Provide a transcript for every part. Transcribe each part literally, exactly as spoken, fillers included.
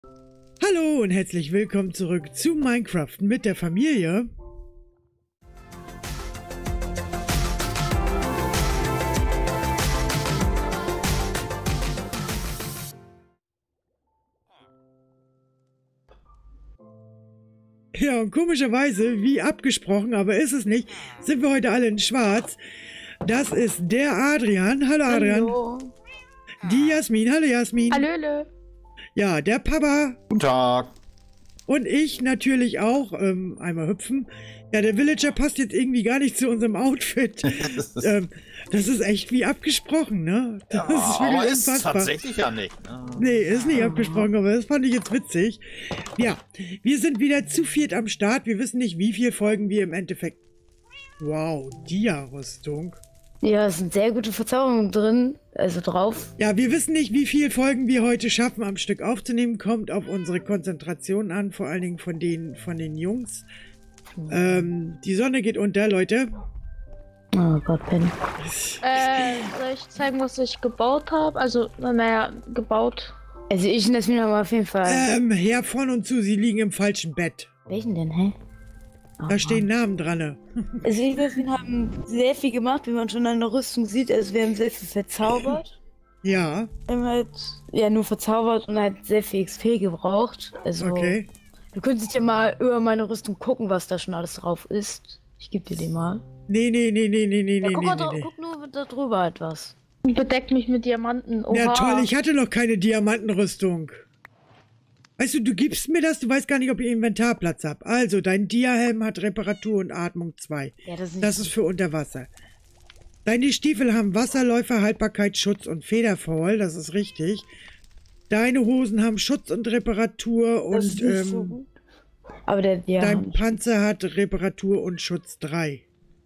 Hallo und herzlich willkommen zurück zu Minecraft mit der Familie. Ja, und komischerweise, wie abgesprochen, aber ist es nicht, sind wir heute alle in Schwarz. Das ist der Adrian. Hallo Adrian. Hallo. Die Jasmin. Hallo Jasmin. Hallöle. Ja, der Papa. Guten Tag. Und ich natürlich auch. Ähm, einmal hüpfen. Ja, der Villager passt jetzt irgendwie gar nicht zu unserem Outfit. das, ist, ähm, das ist echt wie abgesprochen, ne? Das ja, ist wirklich aber ist unfassbar. tatsächlich ja nicht. Ne? Nee, ist nicht abgesprochen, aber das fand ich jetzt witzig. Ja, wir sind wieder zu viert am Start. Wir wissen nicht, wie viele Folgen wir im Endeffekt... Wow, Dia-Rüstung. Ja, es sind sehr gute Verzauberungen drin, also drauf. Ja, wir wissen nicht, wie viele Folgen wir heute schaffen, am Stück aufzunehmen. Kommt auf unsere Konzentration an, vor allen Dingen von den, von den Jungs. Ähm, die Sonne geht unter, Leute. Oh Gott, Penny. Äh, soll ich zeigen, was ich gebaut habe? Also, naja, gebaut. Also ich und das mir aber auf jeden Fall. Ähm, Herr von und zu, Sie liegen im falschen Bett. Welchen denn, hä? Oh, Da stehen Namen dran. Also ich und wir haben sehr viel gemacht, wie man schon an der Rüstung sieht. Also wir haben sehr viel verzaubert. Ja. Wir haben halt, ja, nur verzaubert und halt sehr viel X P gebraucht. Also, Okay. du könntest ja mal über meine Rüstung gucken, was da schon alles drauf ist. Ich geb dir den mal. Nee, nee, nee, nee, nee, nee, Ja, nee, guck, nee, mal nee, dra- nee. guck nur da drüber etwas. Bedeckt mich mit Diamanten. Oha. Ja, toll, ich hatte noch keine Diamantenrüstung. Weißt du, du gibst mir das, du weißt gar nicht, ob ich Inventarplatz habe. Also, dein Dia-Helm hat Reparatur und Atmung zwei. Ja, das ist, Das ist für unter Wasser. Deine Stiefel haben Wasserläufer, Haltbarkeit, Schutz und Federfaul, das ist richtig. Deine Hosen haben Schutz und Reparatur das und ist nicht so ähm, gut. Aber der, ja. dein Panzer hat Reparatur und Schutz drei.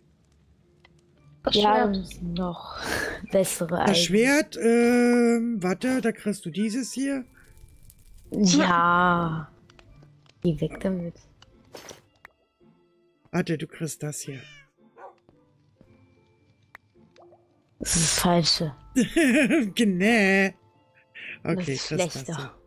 Das Ja, Schwert. das sind noch bessere Das Eisen. Schwert, ähm, warte, da kriegst du dieses hier. Ja. Geh weg damit. Warte, du kriegst das hier. Das ist das Falsche. Genau. Das Okay, ist kriegst das schlechter.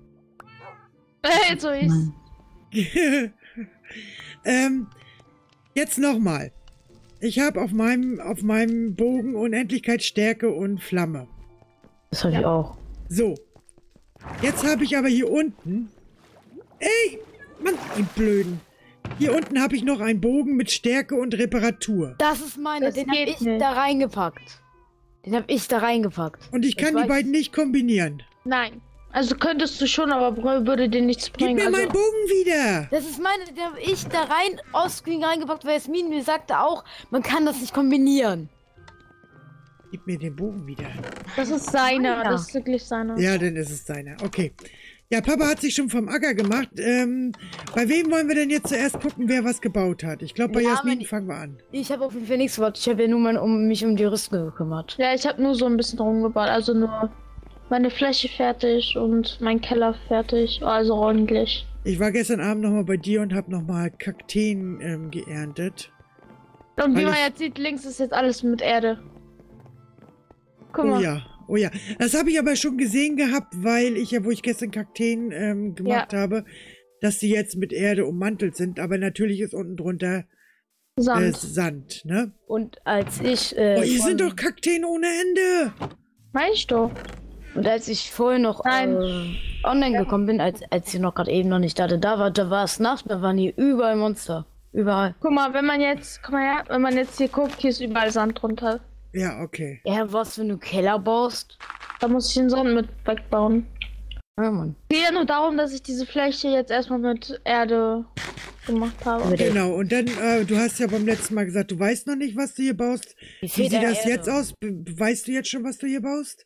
Hey, so ist. Mann. hier. ähm, jetzt nochmal. Ich habe auf meinem, auf meinem Bogen Unendlichkeit, Stärke und Flamme. Das habe ich auch. So. Jetzt habe ich aber hier unten... Ey! Mann, die Blöden. Hier unten habe ich noch einen Bogen mit Stärke und Reparatur. Das ist meine. Das Den habe geht ich nicht. da reingepackt. Den habe ich da reingepackt. Und ich kann Ich die weiß- beiden nicht kombinieren. Nein. Also könntest du schon, aber würde dir nichts Gib bringen. mir also, meinen Bogen wieder! Das ist meine. Den habe ich da rein offscreen reingepackt, weil Jasmin mir sagte auch, man kann das nicht kombinieren. Gib mir den Bogen wieder. das ist seiner. Meiner. Das ist wirklich seiner. Ja, dann ist es seiner. Okay. Ja, Papa hat sich schon vom Acker gemacht. Ähm, bei wem wollen wir denn jetzt zuerst gucken, wer was gebaut hat? Ich glaube, bei Ja, Jasmin aber- fangen wir an. Ich habe auf jeden Fall nichts gemacht. Ich habe ja nur mal um mich um die Rüstung gekümmert. Ja, ich habe nur so ein bisschen rumgebaut. Also nur meine Fläche fertig und mein Keller fertig. Also ordentlich. Ich war gestern Abend nochmal bei dir und habe nochmal Kakteen ähm, geerntet. Und wie Alles- man jetzt sieht, links ist jetzt alles mit Erde. Guck Oh mal. ja, oh ja. Das habe ich aber schon gesehen gehabt, weil ich ja, wo ich gestern Kakteen ähm, gemacht habe, dass die jetzt mit Erde ummantelt sind. Aber natürlich ist unten drunter äh, Sand. Sand, ne? Und als ich. Äh, Oh, hier von- sind doch Kakteen ohne Ende. Meinst du? Und als ich vorher noch Nein. äh, online gekommen bin, als, als ich noch gerade eben noch nicht da, da war, da war es Nacht, da waren hier überall Monster. Überall. Guck mal, wenn man jetzt, guck mal her, wenn man jetzt hier guckt, hier ist überall Sand drunter. Ja, okay. Ja, was, wenn du Keller baust? Da muss ich den Sand mit wegbauen. Ja, Mann. Es geht ja nur darum, dass ich diese Fläche jetzt erstmal mit Erde gemacht habe. Mit der- Genau, und dann, äh, du hast ja beim letzten Mal gesagt, du weißt noch nicht, was du hier baust. Wie Wie viel sieht der das Erde? jetzt aus? Be- Weißt du jetzt schon, was du hier baust?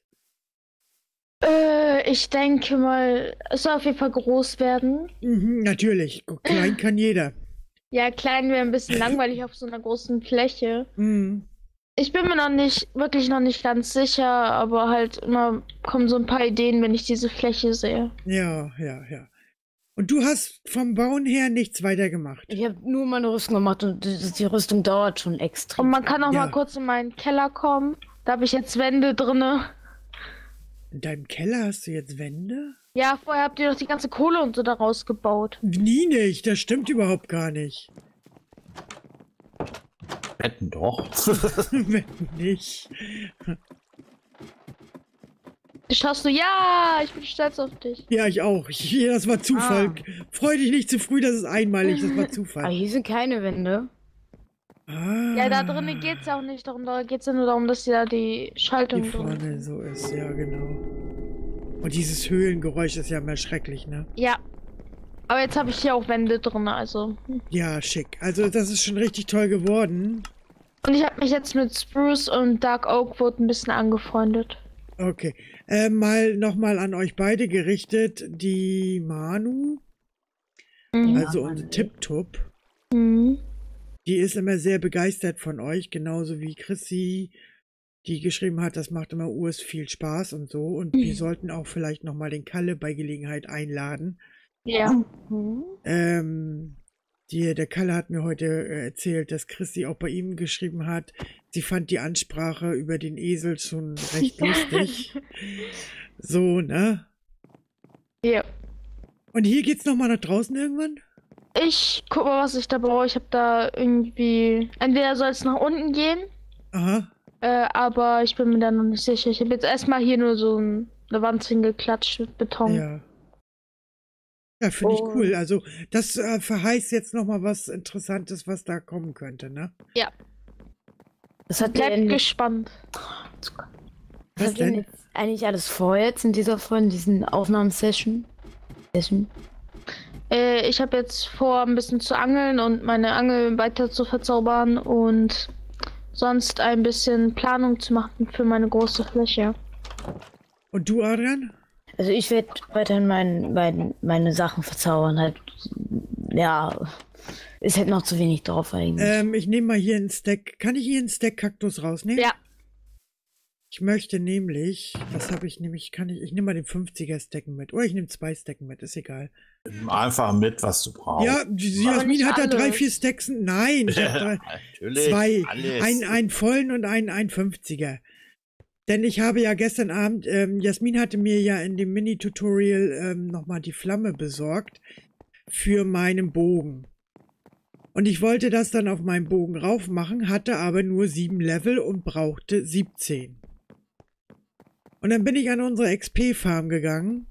Äh, ich denke mal, es soll auf jeden Fall groß werden. Mhm, natürlich. Klein kann jeder. Ja, klein wäre ein bisschen langweilig auf so einer großen Fläche. Mhm. Ich bin mir noch nicht, wirklich noch nicht ganz sicher, aber halt immer kommen so ein paar Ideen, wenn ich diese Fläche sehe. Ja, ja, ja. Und du hast vom Bauen her nichts weiter gemacht. Ich habe nur meine Rüstung gemacht und die, die Rüstung dauert schon extrem. Und man kann auch Ja. mal kurz in meinen Keller kommen. Da habe ich jetzt Wände drinne. In deinem Keller hast du jetzt Wände? Ja, vorher habt ihr doch die ganze Kohle und so da rausgebaut. Nie nicht, das stimmt überhaupt gar nicht. Wetten doch. Wetten nicht. Du schaust so, ja, ich bin stolz auf dich. Ja, ich auch. Ich, das war Zufall. Ah. Freu dich nicht zu früh, das ist einmalig, das war Aber Zufall. hier sind keine Wände. Ah, Ja, da drinnen geht's ja auch nicht darum, da geht's ja nur darum, dass da die Schaltung die drin ist. vorne so ist, ja genau. Und dieses Höhlengeräusch ist ja immer schrecklich, ne? Ja. Aber jetzt habe ich hier auch Wände drin, also. Ja, schick. Also das ist schon richtig toll geworden. Und ich habe mich jetzt mit Spruce und Dark Oakwood ein bisschen angefreundet. Okay. Äh, mal nochmal an euch beide gerichtet. Die Manu, Mhm. also Ja, unsere Mann. Tiptop, Mhm. die ist immer sehr begeistert von euch, genauso wie Chrissy, die geschrieben hat, das macht immer urs viel Spaß und so. Und wir sollten auch vielleicht nochmal den Kalle bei Gelegenheit einladen. Ja. Mhm. Ähm, die, der Kalle hat mir heute äh, erzählt, dass Chrissy auch bei ihm geschrieben hat, sie fand die Ansprache über den Esel schon recht lustig. So, ne? Ja. Und hier geht's nochmal nach draußen irgendwann? Ich guck mal, was ich da brauche. Ich habe da irgendwie. Entweder soll es nach unten gehen, Aha. äh, aber ich bin mir da noch nicht sicher. Ich habe jetzt erstmal hier nur so ein, eine Wand hingeklatscht mit Beton. Ja. Ja, finde ich Oh. cool. Also, das äh, verheißt jetzt nochmal was Interessantes, was da kommen könnte, ne? Ja. Das hat ihr Bleibt denn, gespannt. was Was habt ihr denn? denn jetzt eigentlich alles vor jetzt in dieser Folge, in diesen Aufnahmesession? Session? Äh, ich habe jetzt vor, ein bisschen zu angeln und meine Angel weiter zu verzaubern und sonst ein bisschen Planung zu machen für meine große Fläche. Und du, Adrian? Also ich werde weiterhin mein, mein, meine Sachen verzaubern. Halt, ja, ist halt noch zu wenig drauf eigentlich. Ähm, ich nehme mal hier einen Stack. Kann ich hier einen Stack Kaktus rausnehmen? Ja. Ich möchte nämlich, was habe ich nämlich, kann ich, ich nehme mal den fünfziger Stacken mit. Oder ich nehme zwei Stacken mit, ist egal. Nimm einfach mit, was du brauchst. Ja, die Aber Jasmin nicht hat da drei, alles. vier Stacks. Nein, ich habe drei, Natürlich. zwei. Alles. Einen, einen vollen und einen, einen fünfziger. Denn ich habe ja gestern Abend, ähm, Jasmin hatte mir ja in dem Mini-Tutorial ähm, nochmal die Flamme besorgt für meinen Bogen. Und ich wollte das dann auf meinen Bogen rauf machen, hatte aber nur sieben Level und brauchte siebzehn. Und dann bin ich an unsere X P-Farm gegangen.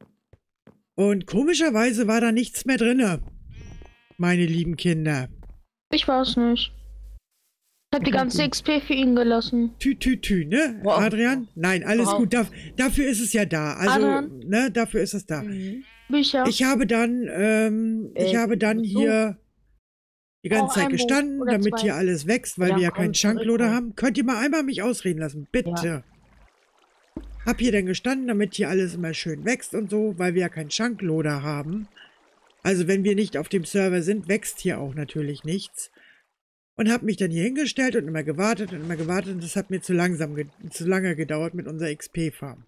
Und komischerweise war da nichts mehr drinne. Meine lieben Kinder. Ich weiß nicht. Ich habe die ganze X P für ihn gelassen. Tü, tü, tü, ne? Wow. Adrian? Nein, alles Wow. gut. Daf dafür ist es ja da. Also, Adrian? ne, dafür ist es da. Mhm. Bücher. Ich habe dann, ähm, ich Äh, habe dann so. hier die ganze Auch Zeit ein Buch gestanden, oder damit zwei. hier alles wächst, weil Ja, wir ja komm, keinen zurück, Chunkloader komm. haben. Könnt ihr mal einmal mich ausreden lassen, bitte. Hab hier dann gestanden, damit hier alles immer schön wächst und so, weil wir ja keinen Chunkloader haben. Also wenn wir nicht auf dem Server sind, wächst hier auch natürlich nichts. Und hab mich dann hier hingestellt und immer gewartet und immer gewartet und das hat mir zu langsam, ge zu lange gedauert mit unserer X P-Farm.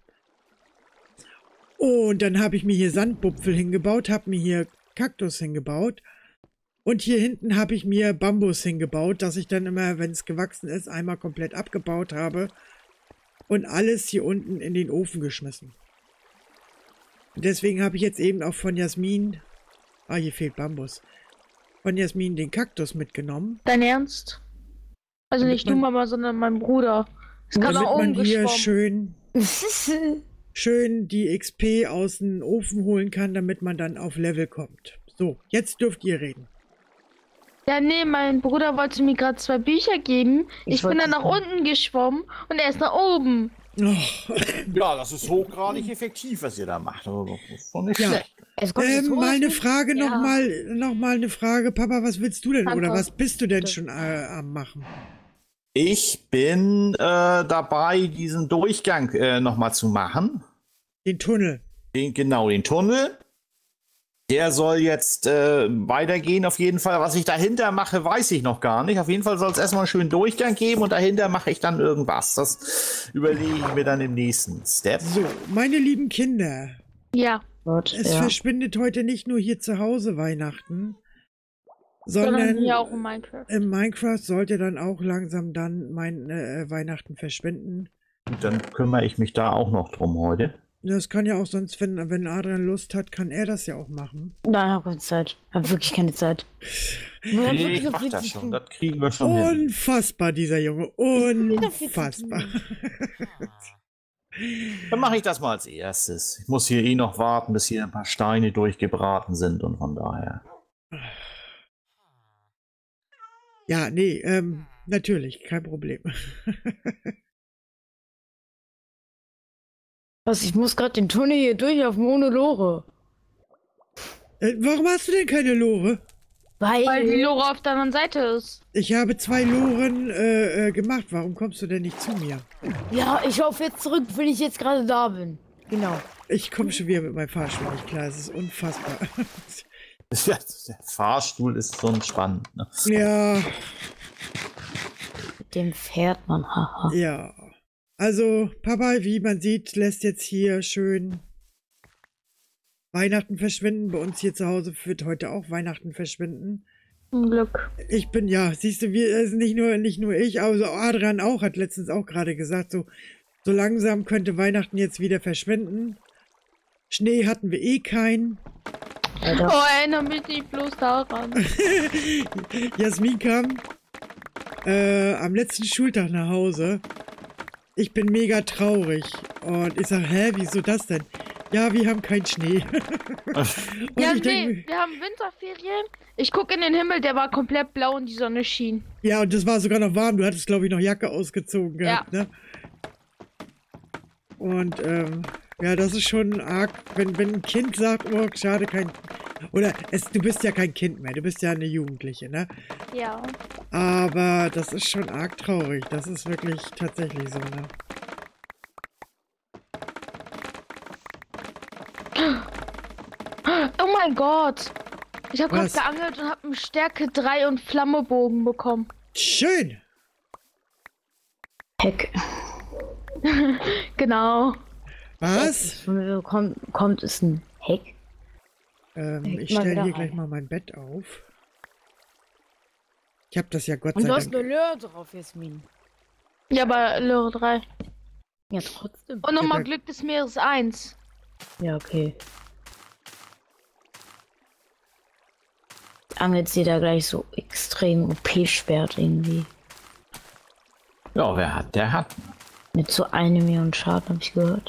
Und dann habe ich mir hier Sandbupfel hingebaut, habe mir hier Kaktus hingebaut und hier hinten habe ich mir Bambus hingebaut, dass ich dann immer, wenn es gewachsen ist, einmal komplett abgebaut habe und alles hier unten in den Ofen geschmissen. Und deswegen habe ich jetzt eben auch von Jasmin, ah, hier fehlt Bambus, von Jasmin den Kaktus mitgenommen. Dein Ernst? Also Damit nicht du, man- Mama, sondern mein Bruder. Ist gerade Damit nach man oben hier geschwommen. schön, schön die X P aus dem Ofen holen kann, damit man dann auf Level kommt. So, jetzt dürft ihr reden. Ja, nee, mein Bruder wollte mir gerade zwei Bücher geben. Ich, Ich bin wollte dann nach sagen. unten geschwommen und er ist nach oben. Oh, Ja, das ist hochgradig effektiv, was ihr da macht. Also, das ist schon nicht Ja. schlecht. Es kommt ähm, jetzt mal eine hoch. Frage Ja. nochmal, noch mal eine Frage. Papa, was willst du denn oder Antwort. was bist du denn Bitte. schon äh, am machen? Ich bin äh, dabei, diesen Durchgang äh, nochmal zu machen. Den Tunnel. Den, genau, den Tunnel. Der soll jetzt äh, weitergehen auf jeden Fall. Was ich dahinter mache, weiß ich noch gar nicht. Auf jeden Fall soll es erstmal einen schönen Durchgang geben und dahinter mache ich dann irgendwas. Das überlege ich mir dann im nächsten Step. So, meine lieben Kinder, Ja, Gott, es ja. verschwindet heute nicht nur hier zu Hause Weihnachten, sondern sondern hier auch in Minecraft. im Minecraft sollte dann auch langsam dann mein äh, Weihnachten verschwinden. Und dann kümmere ich mich da auch noch drum heute. Das kann ja auch sonst, wenn, wenn Adrian Lust hat, kann er das ja auch machen. Nein, ich habe keine Zeit. Ich habe wirklich keine Zeit. Nee, ich mach das schon. Das kriegen wir schon hin. Unfassbar, dieser Junge. Unfassbar. Dann mache ich das mal als erstes. Ich muss hier eh noch warten, bis hier ein paar Steine durchgebraten sind und von daher. Ja, nee, ähm, natürlich, kein Problem. Was, ich muss gerade den Tunnel hier durchlaufen ohne Lore. Äh, warum hast du denn keine Lore? Weil, Weil die Lore auf der anderen Seite ist. Ich habe zwei Loren äh, äh, gemacht. Warum kommst du denn nicht zu mir? Ja, ich laufe jetzt zurück, wenn ich jetzt gerade da bin. Genau. Ich komme schon wieder mit meinem Fahrstuhl nicht klar. Es ist unfassbar. Ja, der Fahrstuhl ist so spannend. Ne? Ja, Mit dem fährt man, haha. ja. Also, Papa, wie man sieht, lässt jetzt hier schön Weihnachten verschwinden. Bei uns hier zu Hause wird heute auch Weihnachten verschwinden. Zum Glück. Ich bin, ja, siehst du, wir, also nicht nur, nicht nur ich, aber so Adrian auch, hat letztens auch gerade gesagt, so, so langsam könnte Weihnachten jetzt wieder verschwinden. Schnee hatten wir eh keinen. Alter. Oh, erinnere mich nicht bloß daran. Jasmin kam äh, am letzten Schultag nach Hause. Ich bin mega traurig. Und ich sag, hä, wieso das denn? Ja, wir haben keinen Schnee. Und Ja, ich denk nee, mir- wir haben Winterferien. Ich gucke in den Himmel, der war komplett blau und die Sonne schien. ja, und das war sogar noch warm. Du hattest, glaube ich, noch Jacke ausgezogen gehabt, ne? Und, ähm, ja, das ist schon arg, wenn, wenn ein Kind sagt, oh, schade, kein... Oder, es, du bist ja kein Kind mehr, du bist ja eine Jugendliche, ne? Ja. Aber das ist schon arg traurig. Das ist wirklich tatsächlich so, ne? Oh mein Gott. Ich habe gerade Was? geangelt und habe einen Stärke drei und Flammebogen bekommen. Schön! Heck. Genau. Was? Von mir kommt, kommt ist ein Heck. Ähm, Leg ich mal stelle wieder hier gleich rein. mal mein Bett auf. Ich habe das ja Gott Und sei du hast Dank... eine Lör drauf, Jasmin. Ja, aber Lore drei. Ja, trotzdem. Und nochmal Ja, da- Glück des Meeres eins. Ja, okay. Angelt sie da gleich so extrem O P-Schwert irgendwie. Ja, wer hat, der hat. Mit so eine Million Schaden, habe ich gehört.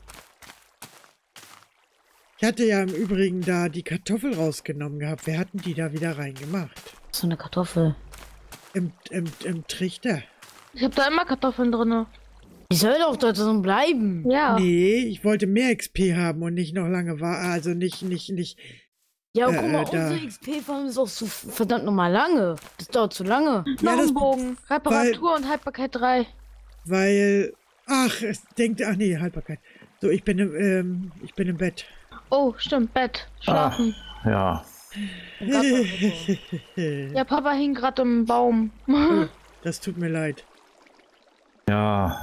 Ich hatte ja im Übrigen da die Kartoffel rausgenommen gehabt. Wer hatten die da wieder reingemacht? So eine Kartoffel. Im, im, im Trichter. Ich habe da immer Kartoffeln drin. Die soll doch dort so bleiben. Ja. Nee, ich wollte mehr X P haben und nicht noch lange warten. Also nicht, nicht, nicht. Ja, Äh, guck mal, äh, da. unsere X P-Farm ist auch so verdammt nochmal lange. Das dauert zu lange. Noch Ja, das- ein Bogen. Reparatur und Haltbarkeit drei. Weil. Ach, es denkt. Ach nee, Haltbarkeit. So, ich bin im, ähm, ich bin im Bett. Oh, stimmt, Bett. Schlafen. Ja. Ja, Papa hing gerade im Baum. Das tut mir leid. Ja.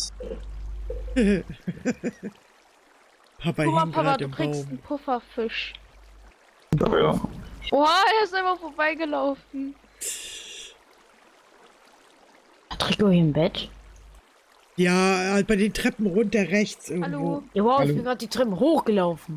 Papa Guck mal, hing Papa, gerade du im kriegst Baum. einen Pufferfisch. Ja, ja. Oha, er ist einfach vorbeigelaufen. Hat Rico hier im Bett? Ja, halt bei den Treppen runter rechts irgendwo. Hallo. Ja, wow, Hallo. ich bin gerade die Treppen hochgelaufen.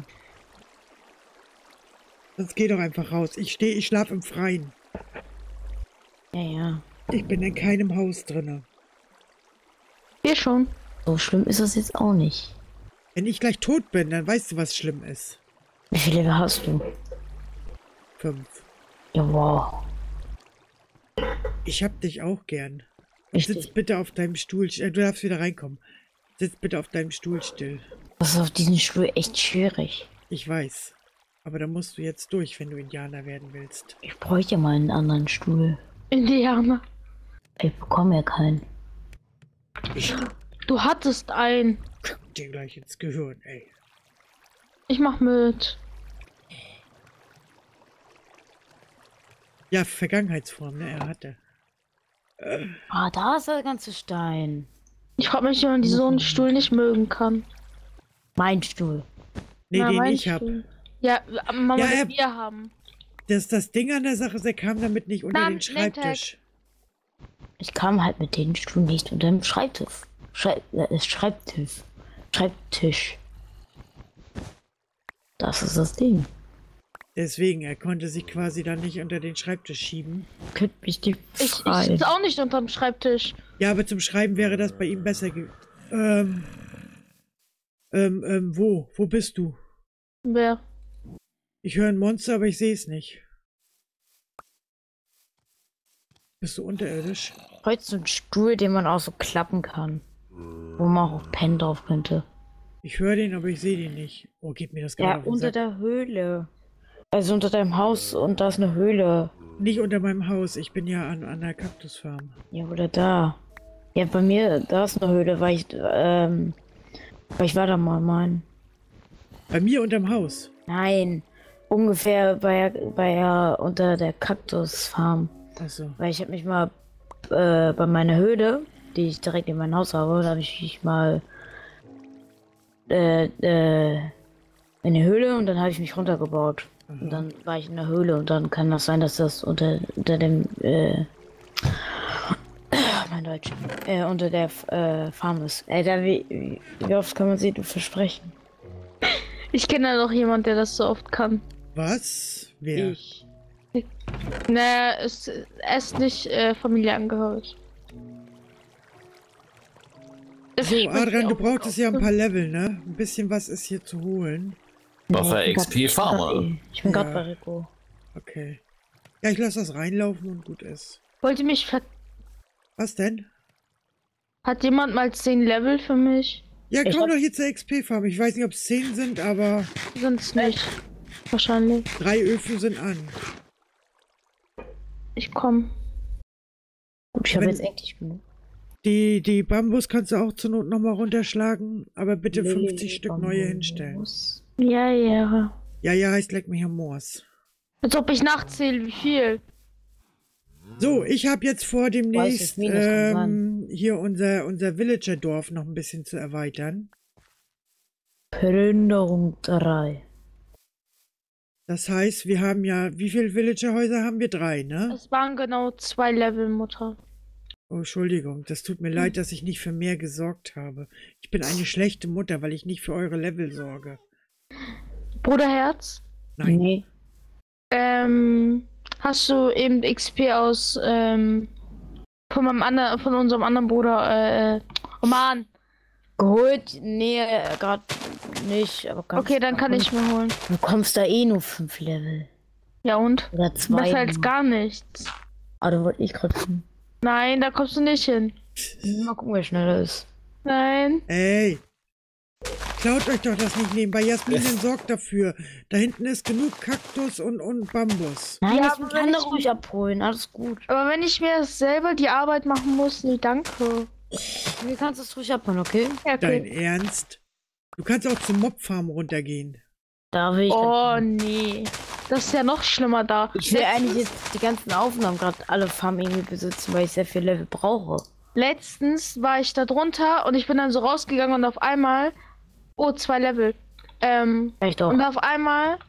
Sonst geh doch einfach raus. Ich stehe, ich schlaf im Freien. Ja, ja. Ich bin in keinem Haus drinne. Wir schon. So schlimm ist das jetzt auch nicht. Wenn ich gleich tot bin, dann weißt du, was schlimm ist. Wie viele Level hast du? Fünf. Ja, wow. Ich hab dich auch gern. Und Richtig. sitz bitte auf deinem Stuhl. Äh, du darfst wieder reinkommen. Sitz bitte auf deinem Stuhl still. Das ist auf diesem Stuhl echt schwierig. Ich weiß. Aber da musst du jetzt durch, wenn du Indianer werden willst. Ich bräuchte ja mal einen anderen Stuhl. Indianer. Ich bekomme ja keinen. Ich Du hattest einen. guck dir gleich ins Gehirn, ey. Ich mach mit. Ja, Vergangenheitsform, ne? Er hatte. Ah, da ist der ganze Stein. Ich frage mich, wie man so einen Stuhl nicht mögen kann. Mein Stuhl. Nee, Na, den mein ich hab. Stuhl. Ja, Mama, Ja, ja, er- wir haben. Das, das Ding an der Sache ist, er kam damit nicht unter Na, den Schreibtisch. Ich kam halt mit dem Stuhl nicht unter dem Schreibtisch. Schreib äh, Schreibtisch. Schreibtisch. Das ist das Ding. Deswegen, er konnte sich quasi dann nicht unter den Schreibtisch schieben. Könnt mich die Ich, ich frei. sitze auch nicht unterm Schreibtisch. Ja, aber zum Schreiben wäre das bei ihm besser ge... Ähm... Ähm, ähm, wo? Wo bist du? Wer? Ich höre ein Monster, aber ich sehe es nicht. Bist du unterirdisch? Heute so ein Stuhl, den man auch so klappen kann. Wo man auch pennen drauf könnte. Ich höre den, aber ich sehe den nicht. Oh, gib mir das gerade Ja, auf den unter Sack. der Höhle. Also unter deinem Haus und da ist eine Höhle. Nicht unter meinem Haus. Ich bin ja an, an der Kaktusfarm. Ja, oder da. Ja, bei mir, da ist eine Höhle, weil ich, ähm, weil ich war da mal, mein. Bei mir unterm Haus. Nein, ungefähr bei, bei, unter der Kaktusfarm. Achso. Weil ich habe mich mal äh, bei meiner Höhle, die ich direkt in mein Haus habe, da habe ich mich mal äh, äh, in die Höhle und dann habe ich mich runtergebaut. Aha. Und dann war ich in der Höhle und dann kann das sein, dass das unter, unter dem äh, mein Deutsch äh, unter der äh, Farm ist. Ey, da wie, wie oft kann man sie versprechen? Ich kenne ja noch jemand, der das so oft kann. Was? Wer? Ich. Naja, es, er ist nicht äh, familienangehörig. Es So, spricht Adrian, du auch- brauchtest ja ein paar Level, ne? Ein bisschen was ist hier zu holen. Buffer ich bin X P grad- Farmer. Ich bin gerade Ja. bei Rico. Okay. Ja, ich lasse das reinlaufen und gut ist. Wollte mich ver... Was denn? Hat jemand mal zehn Level für mich? Ja, Ich komm hab- doch hier zur X P-Farm. Ich weiß nicht, ob es zehn sind, aber Sonst nicht. Wahrscheinlich. drei Öfen sind an. Ich komm. Gut, ich habe Wenn- jetzt endlich genug. Die, die Bambus kannst du auch zur Not nochmal runterschlagen, aber bitte fünfzig Lili, Stück neue Bambus. hinstellen. Ja, ja. Ja, ja, heißt Leck mich am Moors. Als ob ich nachzähle, wie viel. So, ich habe jetzt vor, demnächst Jasmin, das kann ähm, hier unser, unser Villager-Dorf noch ein bisschen zu erweitern. Plünderung drei. Das heißt, wir haben ja, wie viele Villager-Häuser haben wir? Drei, ne? Es waren genau zwei Level, Mutter. Oh, Entschuldigung, das tut mir leid, dass ich nicht für mehr gesorgt habe. Ich bin eine schlechte Mutter, weil ich nicht für eure Level sorge. Bruderherz, Nein. Nee. ähm, hast du eben X P aus, ähm, von meinem anderen, von unserem anderen Bruder, äh, oh Mann. Geholt? Nee, gerade nicht. Aber kannst Okay, dann kann ich mir holen. Du kommst da eh nur fünf Level. Ja und? Oder zwei. Besser als gar nichts. Ah, da wollte ich gerade. Nein, da kommst du nicht hin. Mal gucken, wer schneller ist. Nein. Ey! Klaut euch doch das nicht nebenbei. Jasmin sorgt dafür. Da hinten ist genug Kaktus und, und Bambus. Nein, Ja, das aber kann wenn er ich- ruhig abholen. Alles gut. Aber wenn ich mir selber die Arbeit machen muss, nee, danke. Du kannst es ruhig abholen, okay? Ja, Dein okay. Ernst? Du kannst auch zum Mobfarm runtergehen. Da will ich. Oh nee. Das ist ja noch schlimmer da. Ich will eigentlich jetzt die ganzen Aufnahmen gerade alle Farmen irgendwie besitzen, weil ich sehr viel Level brauche. Letztens war ich da drunter und ich bin dann so rausgegangen und auf einmal. Oh, zwei Level. Ähm, Echt doch. und auf einmal.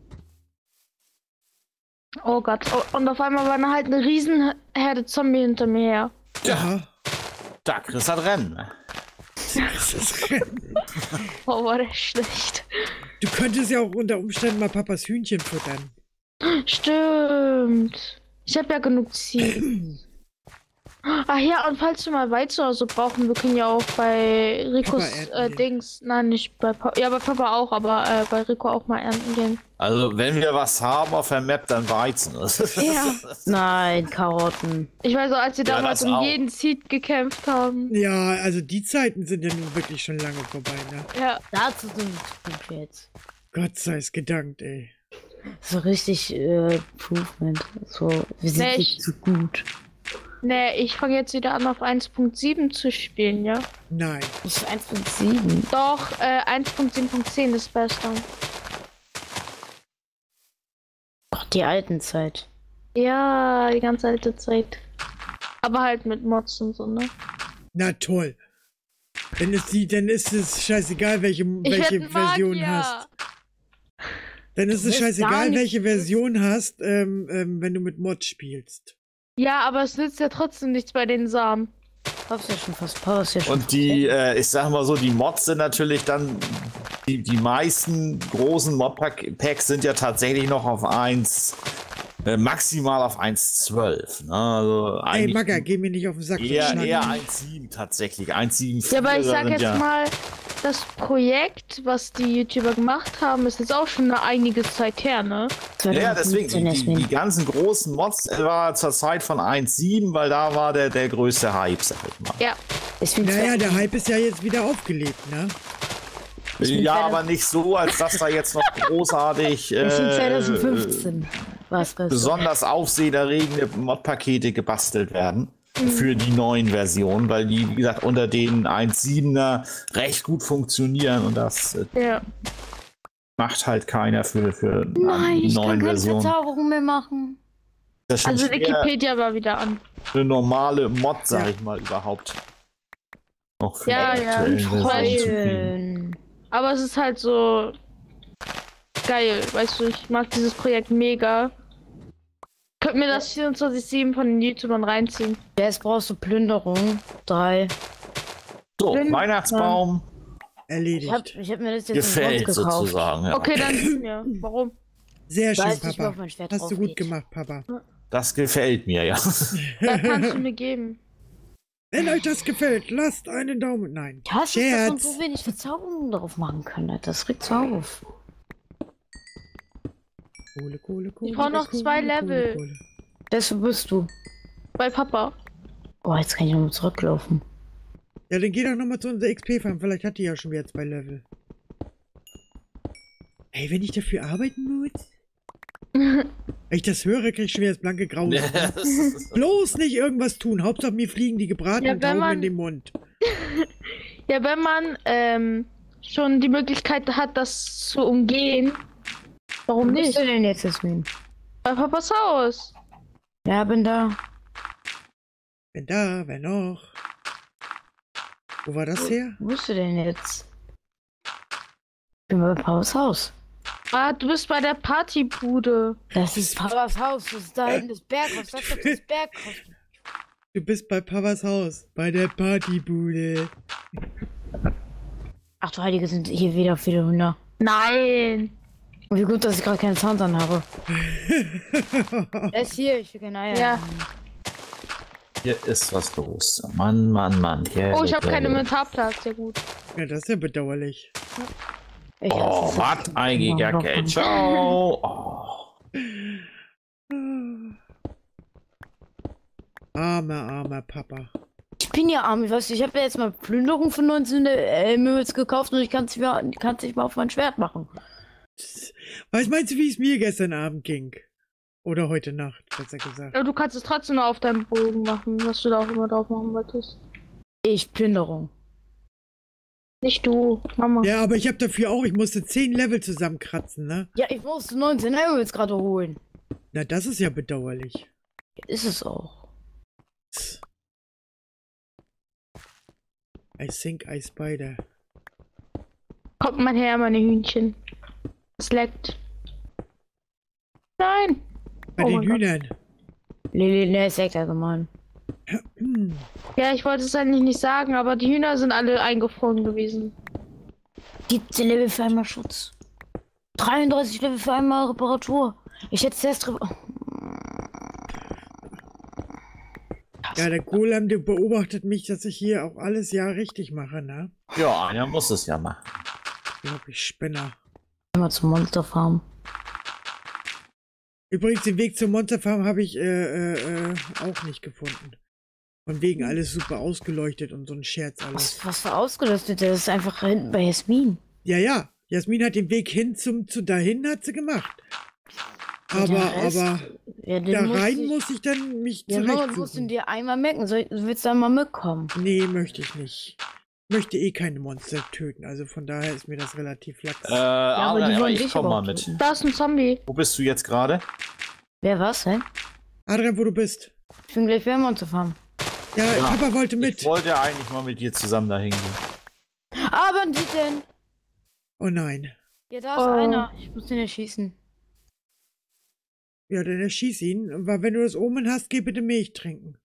Oh Gott. Oh, und auf einmal war dann halt eine Riesenherde Zombie hinter mir her. Aha. Da kriegst du das Rennen. Das ist Rennen. Oh, war der schlecht. Du könntest ja auch unter Umständen mal Papas Hühnchen füttern. Stimmt. Ich habe ja genug Ziel. Ach ja, und falls wir mal Weizen oder so brauchen, wir können ja auch bei Ricos Papa ernten äh, gehen. Dings, nein, nicht bei Papa, ja, bei Papa auch, aber äh, bei Rico auch mal ernten gehen. Also, wenn wir was haben auf der Map, dann Weizen. Ja. Nein, Karotten. Ich weiß auch, als wir Ja, damals das um auch. jeden Seed gekämpft haben. Ja, also die Zeiten sind ja nun wirklich schon lange vorbei, ne? Ja. Dazu sind wir zu gut jetzt. Gott sei es gedankt, ey. So richtig äh, Improvement. So, wir sind Nee, nicht ich- zu gut. Nee, ich fange jetzt wieder an auf eins Punkt sieben zu spielen, ja? Nein. Ich eins Punkt sieben. Doch, äh, eins Punkt sieben Punkt zehn ist besser. Ach, die alten Zeit. Ja, die ganze alte Zeit. Aber halt mit Mods und so, ne? Na toll. Dann ist die, dann ist es scheißegal, welche, Ich werd welche ein Version Magier. hast. Dann ist Du es wirst gar scheißegal, nicht welche wissen. Version hast, ähm, ähm, wenn du mit Mod spielst. Ja, aber es nützt ja trotzdem nichts bei den Samen. Power ist ja schon fast Power ist ja schon Und fast die, weg. äh, ich sag mal so, die Mods sind natürlich dann die, die meisten großen Modpacks sind ja tatsächlich noch auf eins, äh, maximal auf eins Punkt zwölf. Ne? Also Ey, Magger, geh mir nicht auf den Sack. eher, eher eins Punkt sieben tatsächlich. eins Punkt sieben. Ja, aber ich sag jetzt ja, mal, das Projekt, was die YouTuber gemacht haben, ist jetzt auch schon eine einige Zeit her, ne? ja, deswegen, die, die, die ganzen großen Mods war zur Zeit von eins Punkt sieben, weil da war der, der größte Hype, sag ich mal. Ja. Naja, der Hype ist ja jetzt wieder aufgelebt, ne? Ja, aber nicht so, als dass da jetzt noch großartig äh, zwanzig fünfzehn was besonders aufsehenerregende Modpakete gebastelt werden mhm. für die neuen Versionen, weil die, wie gesagt, unter den eins Punkt siebener recht gut funktionieren und das äh, ja. macht halt keiner für, für Nein, die ich neuen kann keine Versionen. Verzauberung mehr machen. Das ist schon Also schwer, Wikipedia war wieder an. eine normale Mod, sag Ja. ich mal, überhaupt noch für Ja, die ja, aktuellen ich Versionen zu kriegen. Freuen. Aber es ist halt so geil, weißt du, ich mag dieses Projekt mega. Könnt mir das vierundzwanzig sieben von den YouTubern reinziehen. Jetzt brauchst du Plünderung. Drei. So, Bin- Weihnachtsbaum Ich Erledigt. hab, ich hab mir das jetzt gefällt umsonst gekauft. sozusagen. Ja. Okay, dann gib mir. Warum? Sehr schön, Weiß nicht, Papa. wo mein Schwert Hast du drauf gut geht. gemacht, Papa. Das gefällt mir, ja. Da kannst du mir geben. Wenn euch das gefällt, lasst einen Daumen. Nein. Ich hasse es, dass man Scherz. so wenig Verzauberungen drauf machen kann. Alter. Das regt so auf. Kohle, Kohle, Kohle. brauche noch Kohle, zwei Kohle, Level. Kohle. Das bist du. Bei Papa. Oh, jetzt kann ich nochmal zurücklaufen. Ja, dann geh doch nochmal zu unserer X P-Farm. Vielleicht hat die ja schon wieder zwei Level. Ey, wenn ich dafür arbeiten muss? Wenn ich das höre, krieg ich schon wieder das blanke Grauen. Bloß nicht irgendwas tun. Hauptsache mir fliegen die gebratenen Ja, wenn Tauben man- in den Mund. Ja, wenn man ähm, schon die Möglichkeit hat, das zu umgehen, warum Wo bist nicht? du denn jetzt, Jasmin? Bei Papas Haus. Ja, bin da. Wenn da, wer noch? Wo war das her? Wo bist du denn jetzt? Ich bin bei Papas Haus. Ah, du bist bei der Partybude. Das ist Papas Haus. Das ist da hinten das Berghaus. Sag doch das Berghaus. Du bist bei Papas Haus. Bei der Partybude. Ach du Heilige, sind hier wieder viele Hühner. Nein. Und wie gut, dass ich gerade keine Sound an habe. Er ist hier, ich will keine Eier. Ja. haben. Hier ist was los. Mann, Mann, Mann. Hier, Oh, ich habe hier, keinen hier. Inventarplatz. Ja gut. Ja, das ist ja bedauerlich. Ich Oh, hasse was ein Ja, Giga doch. Ciao. Oh. Armer, armer Papa. Ich bin ja arm, weißt du, ich habe ja jetzt mal Plünderung für neunzehn Möbels gekauft und ich kann es nicht mal auf mein Schwert machen. Was meinst du, wie es mir gestern Abend ging? Oder heute Nacht, besser gesagt. Aber du kannst es trotzdem noch auf deinem Bogen machen, was du da auch immer drauf machen wolltest. Ich Plünderung. Nicht du, Mama. Ja, aber ich habe dafür auch, ich musste zehn Level zusammenkratzen, ne? Ja, ich musste neunzehn Möbels gerade holen. Na, das ist ja bedauerlich. Ist es auch. I think I spider. Kommt mal her, meine Hühnchen. Es leckt. Nein. Bei Oh den mein Gott. Hühnern. Lili, ne, ist echt allgemein. Hm. Ja, ich wollte es eigentlich nicht sagen, aber die Hühner sind alle eingefroren gewesen. siebzehn Level für einmal Schutz. dreiunddreißig Level für einmal Reparatur. Ich hätte zuerst... Re Ja, der Golem, der beobachtet mich, dass ich hier auch alles ja richtig mache, ne? Ja, einer muss es ja machen. Ich glaub, ich Spinner. Mal zum Monsterfarm. Übrigens, den Weg zur Monsterfarm habe ich äh, äh, äh, auch nicht gefunden. Von wegen alles super ausgeleuchtet und so ein Scherz alles. Was, was für ausgelöstet? Das ist einfach hinten bei Jasmin. Ja, ja. Jasmin hat den Weg hin zum zu dahin hat sie gemacht. Und Aber, der Rest- aber Ja, den da muss rein ich, muss ich dann mich Ja, Mama, du musst ihn zurechtsuchen. dir einmal merken. Soll, willst du einmal mitkommen? Nee, möchte ich nicht. Möchte eh keine Monster töten, also von daher ist mir das relativ lax. Äh, aber, aber die wollen ich dich komm aber mal auch mit. töten. Da ist ein Zombie. Wo bist du jetzt gerade? Wer was, hä? Adrian, wo du bist? Ich bin gleich wieder Monsterfarm. Ja, Ja, Papa wollte Ich mit. wollte eigentlich mal mit dir zusammen dahin gehen. Ah, Banditen! Oh nein. Ja, da ist Oh. einer. Ich muss den erschießen. Ja, dann erschieß ihn. Aber wenn du das Omen hast, geh bitte Milch trinken.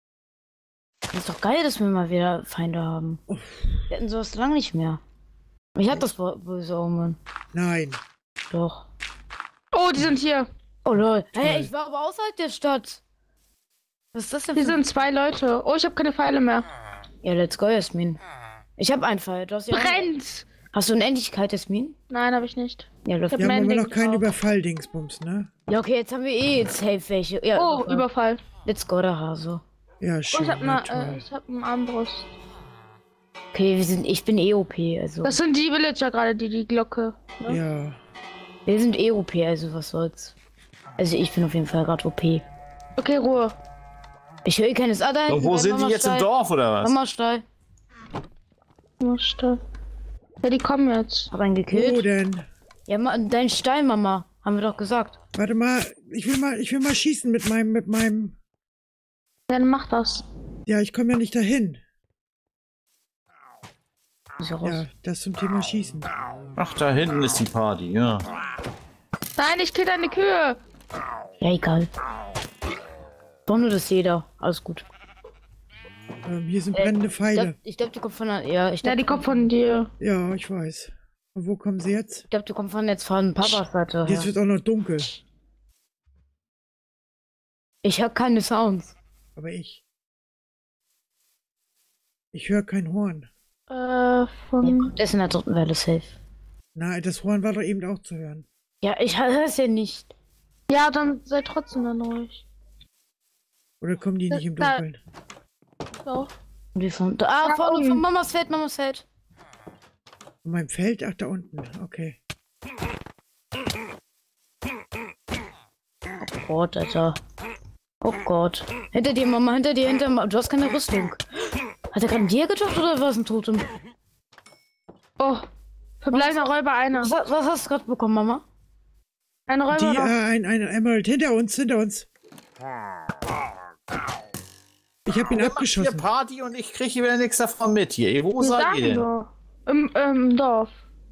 Das ist doch geil, dass wir mal wieder Feinde haben. Uff. Wir hatten sowas lange nicht mehr. Ich hab das böse Omen. Nein. Doch. Oh, die sind hier. Oh lol. Toll. Hey, ich war aber außerhalb der Stadt. Was ist das denn Hier für... sind zwei Leute. Oh, ich habe keine Pfeile mehr. Ja, let's go, Jasmin. Ich hab einen Pfeil. Du hast ja... Brennt! Hast du Unendlichkeit, Jasmin? Nein, habe ich nicht. Ja, läuft. Ich Wir hab haben mein aber noch Ding keinen drauf. Überfall-Dingsbums, ne? Ja, okay, jetzt haben wir eh safe welche. Ja, Oh, Überfall. Let's go, der Hase. Ja, Oh, schön. ich hab, na mal, toll. äh, ich hab einen Armbrust. Okay, wir sind... Ich bin eh O P, also... Das sind die Villager gerade, die die Glocke. Ne? Ja. Wir sind eh O P, also was soll's. Also ich bin auf jeden Fall gerade O P. Okay, Ruhe. Ich höre keines... Ah, da Und hinten, wo bei sind die Mama jetzt im Stall. Dorf oder was? Mama Stall. Musste. Ja, die kommen jetzt. Hab einen Wo gekillt. denn? Ja, ma, dein Stall, Mama. Haben wir doch gesagt. Warte mal, ich will mal, ich will mal schießen mit meinem, mit meinem. Dann mach das. Ja, ich komme ja nicht dahin. Ist ja raus. Ja, das zum Thema Schießen. Ach, da hinten ist die Party, ja. Nein, ich kill deine Kühe. Ja, egal. Doch nur das jeder. Alles gut. Ähm, hier sind brennende Ich Pfeile. glaub, ich glaub, die kommt von der... Ja, ich Ja, glaub, die kommt von dir. Ja, ich weiß. Und wo kommen sie jetzt? Ich glaub, die kommt von jetzt von Papas Seite. Jetzt her. wird auch noch dunkel. Ich hab keine Sounds. Aber ich. Ich höre kein Horn. Äh, Der von... kommt erst in der dritten Welle safe. Nein, das Horn war doch eben auch zu hören. Ja, ich höre es ja nicht. Ja, dann sei trotzdem dann ruhig. Oder kommen die nicht im Da- Dunkeln? So. Und wie von... Ah, Ja, von, oben. von Mamas Feld, Mamas Feld. In meinem Feld? Ach, da unten. Okay. Oh Gott, Alter. Oh Gott. Hinter dir, Mama, hinter dir, hinter dir. Du hast keine Rüstung. Hat er gerade einen Tier getroffen oder war es ein Totem? Oh, verbleibender Räuber einer. Was, was hast du gerade bekommen, Mama? Ein Räuber Die, noch. äh, ein, ein Emerald hinter uns, hinter uns. Ich habe ihn Hier abgeschossen. Party und ich kriege wieder nichts davon mit hier. Wo Wir seid sagen ihr denn? doch. Im, ähm, Dorf.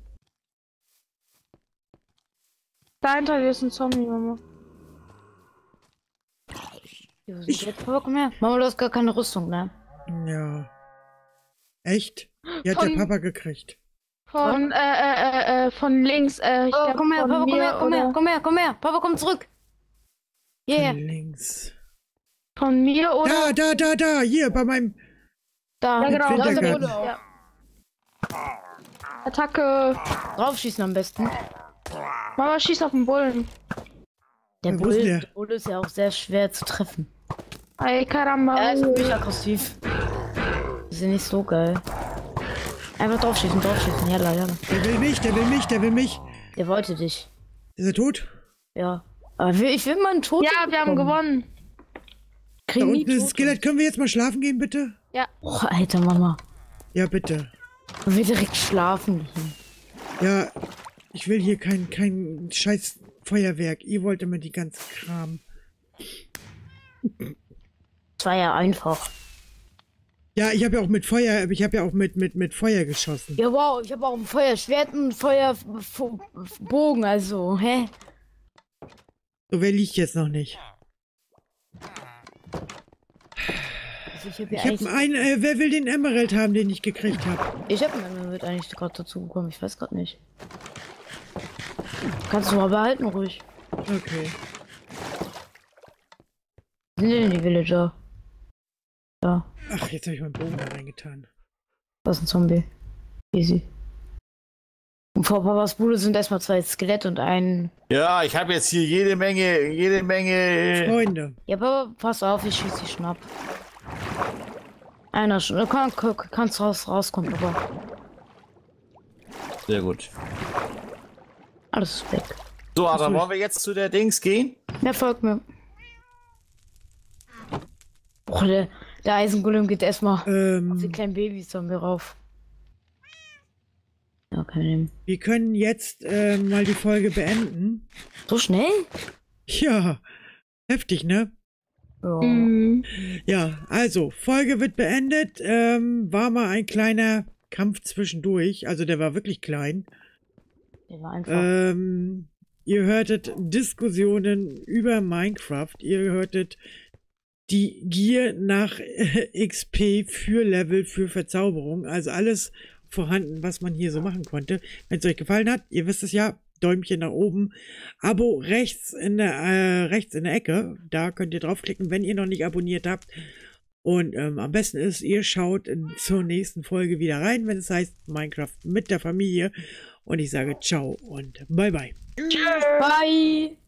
Da hinter dir ist ein Zombie, Mama. Ja, wo sind die jetzt? Papa, komm her. Mama, du hast gar keine Rüstung, ne? Ja. Echt? Die hat Von- der Papa gekriegt. Von, äh, äh, äh, äh, von links, äh, ich Oh, glaub, komm her, von Papa, komm mir her, komm her, oder- komm her, komm her. Papa, komm zurück. Yeah, Von links. Von mir oder? Da, da, da, da. Hier, bei meinem. da. Ja, genau. Da ist der Wintergarten. Bruder auch. Ja. Attacke. Draufschießen am besten. Mama schießt auf den Bullen. Der Ja, wo ist Bull, der? der Bull ist ja auch sehr schwer zu treffen. Ay, caramba. Er ist wirklich aggressiv. Das ist ja nicht so geil. Einfach draufschießen, draufschießen. Jalla, jalla. Der will mich, der will mich, der will mich. Der wollte dich. Ist er tot? Ja. Aber will- ich will mal einen Tod. Ja, wir haben gewonnen. Da Kriegen unten ist ein Skelett. Können wir jetzt mal schlafen gehen, bitte? Oh, Alter, Mama. Ja, bitte. Und wir direkt schlafen gehen. Ja, ich will hier kein, kein scheiß Feuerwerk. Ihr wollt immer die ganze Kram. Das war ja einfach. Ja, ich habe ja auch mit Feuer, ich habe ja auch mit, mit, mit Feuer geschossen. Ja, wow, ich habe auch ein Feuerschwert und Feuerbogen, also, hä? So, wer liegt jetzt noch nicht? Also ich habe Ich ja habe eigentlich... einen, äh, wer will den Emerald haben, den ich gekriegt habe? Ich habe einen mit eigentlich gerade dazu bekommen, ich weiß gerade nicht. Kannst du mal behalten, ruhig. Okay. Wo sind denn die Villager? Da, Ach, jetzt habe ich meinen Bogen da reingetan. da ist ein Zombie. Easy. Und vor Papas Bude sind erstmal zwei Skelette und ein... Ja, ich habe jetzt hier jede Menge, jede Menge. Freunde. Ja, Papa, pass auf, ich schieße dich schnapp. Einer schon. Du kann, kann, kannst raus, rauskommen, Papa. Sehr gut. Alles ist weg. So, aber wollen wir jetzt zu der Dings gehen? Der folgt mir. Boah, der, der Eisengolem geht erstmal auf die Ähm, kleinen Babys zombie rauf. Ja, kann ich nehmen. wir können jetzt äh, mal die Folge beenden. So schnell? Ja, heftig, ne? Ja. Mhm. Ja, also, Folge wird beendet. Ähm, war mal ein kleiner Kampf zwischendurch. Also, der war wirklich klein. Der war einfach. Ähm, ihr hörtet Diskussionen über Minecraft. Ihr hörtet die Gier nach äh, X P für Level, für Verzauberung. Also alles vorhanden, was man hier so machen konnte. Wenn es euch gefallen hat, ihr wisst es ja, Däumchen nach oben, Abo rechts in der, äh, rechts in der Ecke, da könnt ihr draufklicken, wenn ihr noch nicht abonniert habt. Und ähm, am besten ist, ihr schaut in, zur nächsten Folge wieder rein, wenn es heißt Minecraft mit der Familie. Und ich sage ciao und bye bye. Bye.